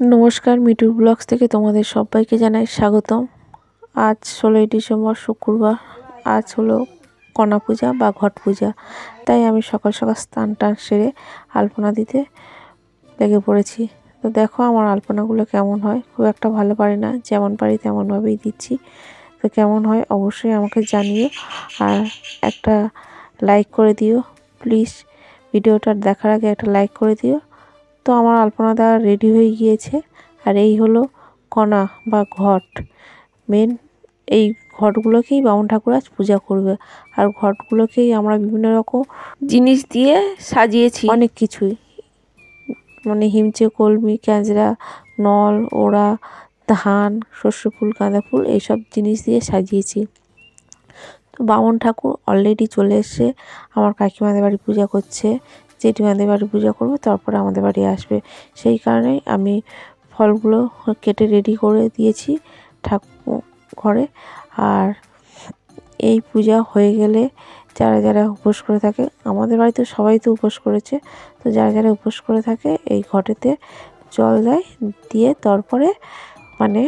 নমস্কার, মিঠুর ব্লগস থেকে তোমাদের সবাইকে জানাই স্বাগতম। আজ 16ই ডিসেম্বর শুক্রবার। আজ হলো কণা পূজা বা ঘট পূজা। তাই আমি সকাল সকাল স্নান টান সেরে আলপনা দিতে লেগে পড়েছি। তো দেখো আমার আলপনাগুলো কেমন হয়। খুব একটা ভালো পারি না, যেমন পারি তেমনভাবেই দিচ্ছি। তো কেমন হয় অবশ্যই আমাকে জানিও, আর একটা লাইক করে দিও প্লিজ। ভিডিওটা দেখার আগে একটা লাইক করে দিও। তো আমার আলপনা দেওয়া রেডি হয়ে গিয়েছে। আর এই হলো কণা বা ঘট। মেন এই ঘটগুলোকেই বামুন ঠাকুর আজ পূজা করবে। আর ঘটগুলোকেই আমরা বিভিন্ন রকম জিনিস দিয়ে সাজিয়েছি, অনেক কিছুই, মানে হিমচে, কলমি, ক্যাঁচড়া, নল, ওড়া, ধান, শস্য ফুল, গাঁদা ফুল, এইসব জিনিস দিয়ে সাজিয়েছি। তো বামুন ঠাকুর অলরেডি চলে এসে আমার কাকিমাদের বাড়ি পূজা করছে। জেঠিমাদের বাড়ি পূজা করবে, তারপরে আমাদের বাড়ি আসবে। সেই কারণেই আমি ফলগুলো কেটে রেডি করে দিয়েছি ঠাকুর ঘরে। আর এই পূজা হয়ে গেলে যারা যারা উপোস করে থাকে, আমাদের বাড়িতে সবাই তো উপোস করেছে, তো যারা যারা উপোস করে থাকে এই ঘটেতে জল দেয়, দিয়ে তারপরে মানে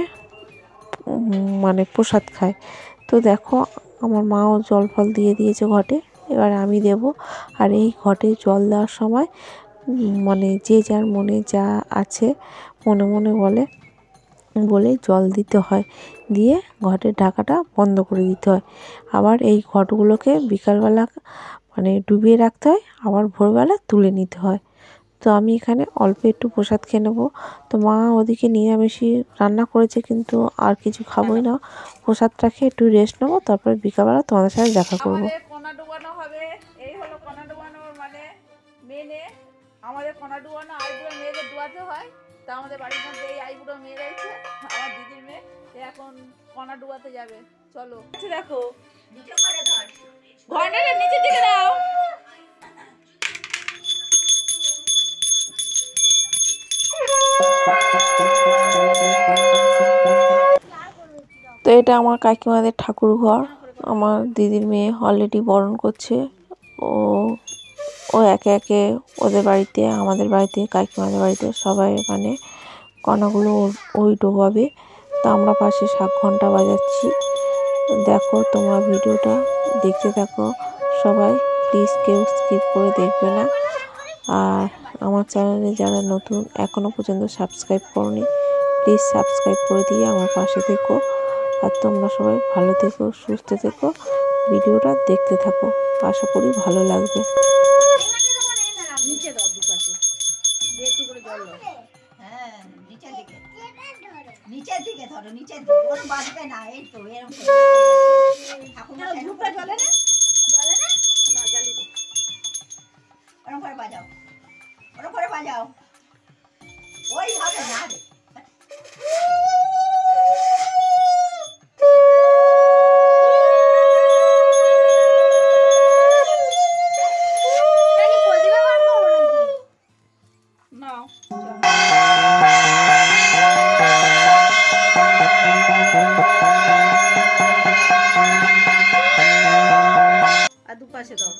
মানে প্রসাদ খায়। তো দেখো আমার মাও জল ফল দিয়ে দিয়েছে ঘটে, এবার আমি দেব। আর এই ঘটে জল দেওয়ার সময় মানে যে যার মনে যা আছে মনে মনে বলে জল দিতে হয়, দিয়ে ঘটের ঢাকাটা বন্ধ করে দিতে হয়। আবার এই ঘটগুলোকে বিকালবেলা মানে ডুবিয়ে রাখতে হয়, আবার ভোরবেলা তুলে নিতে হয়। তো আমি এখানে অল্প একটু প্রসাদ খেয়ে নেবো। তো মা ওদিকে নিরামিষই রান্না করেছে, কিন্তু আর কিছু খাবোই না, প্রসাদটা খেয়ে একটু রেস্ট নেবো, তারপরে বিকালবেলা তোমাদের সাথে দেখা করবো। কণা ডুবানো হবে, এই হলো কণা ডুবানোর মানে মেনে। আমাদের কণা ডুবানো আইবুড়ো মেয়েদের ডুবাতে হয়। তা আমাদের বাড়ির মধ্যে এই আইবুড়ো মেয়ে রয়েছে, আমার দিদির মেয়ে, এখন কণা ডুবাতে যাবে। চলো দেখো, ঘরের নিচের দিকে দাও। তো এটা আমার কাকিমাদের ঠাকুর ঘর। আমার দিদির মেয়ে অলরেডি বরণ করছে। ও ও একে একে ওদের বাড়িতে, আমাদের বাড়িতে, কাকিমাদের বাড়িতে সবাই মানে কণাগুলো ওই ডোবাবে। তা আমরা পাশে শাঁখ ঘন্টা বাজাচ্ছি। দেখো তোমরা ভিডিওটা দেখতে থাকো সবাই, প্লিজ কেউ স্কিপ করে দেখবে না। আর আমার চ্যানেলে যারা নতুন এখনও পর্যন্ত সাবস্ক্রাইব করোনি, প্লিজ সাবস্ক্রাইব করে দিয়ে আমার পাশে থেকো। আর তোমরা সবাই ভালো থেকো, সুস্থ থেকো, ভিডিওটা দেখতে থাকো, আশা করি ভালো লাগবে। নিচের দিকে ধরো, নিচের দিকে, ওর বাঁচবে না। এই তো এরকম ধূপটা জ্বলে না, জ্বলে না, না জ্বালিয়ে দে। ওরকম করে বাজাও, ওরকম করে বাজাও, ওই হবে না রে। আর দুপাশে দাও।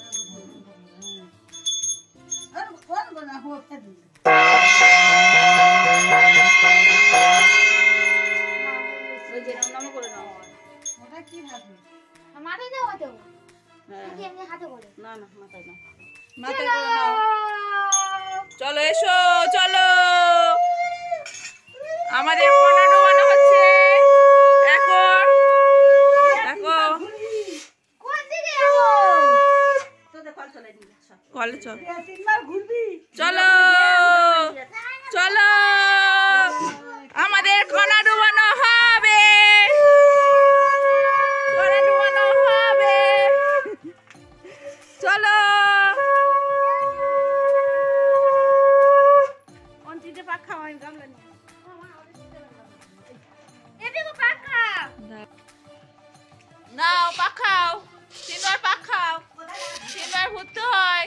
চলো এসো, চলো, আমাদের কণা ডোবানো হচ্ছে এখন। দেখো কলে চল, চলো চলো, আমাদের কণা ডুবানো হবে, কণা ডুবানো হবে, চলো। নাও পাক খাও, তিনবার পাক খাও, তিনবার ঘুরতে হয়।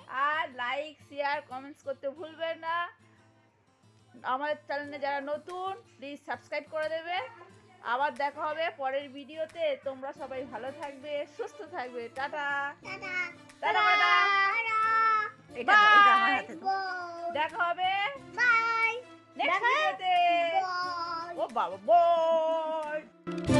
আর লাইক শেয়ার কমেন্টস করতে ভুলবেন না। আমাদের চ্যানেলে যারা নতুন প্লিজ সাবস্ক্রাইব করে দেবে। আবার দেখা হবে পরের ভিডিওতে। তোমরা সবাই ভালো থাকবে, সুস্থ থাকবে। Tata tata tata tata. এটা আমার বাই। হাতে দাও। দেখা হবে বাই নেক্সট ভিডিওতে। বাই ও বাবা বয়।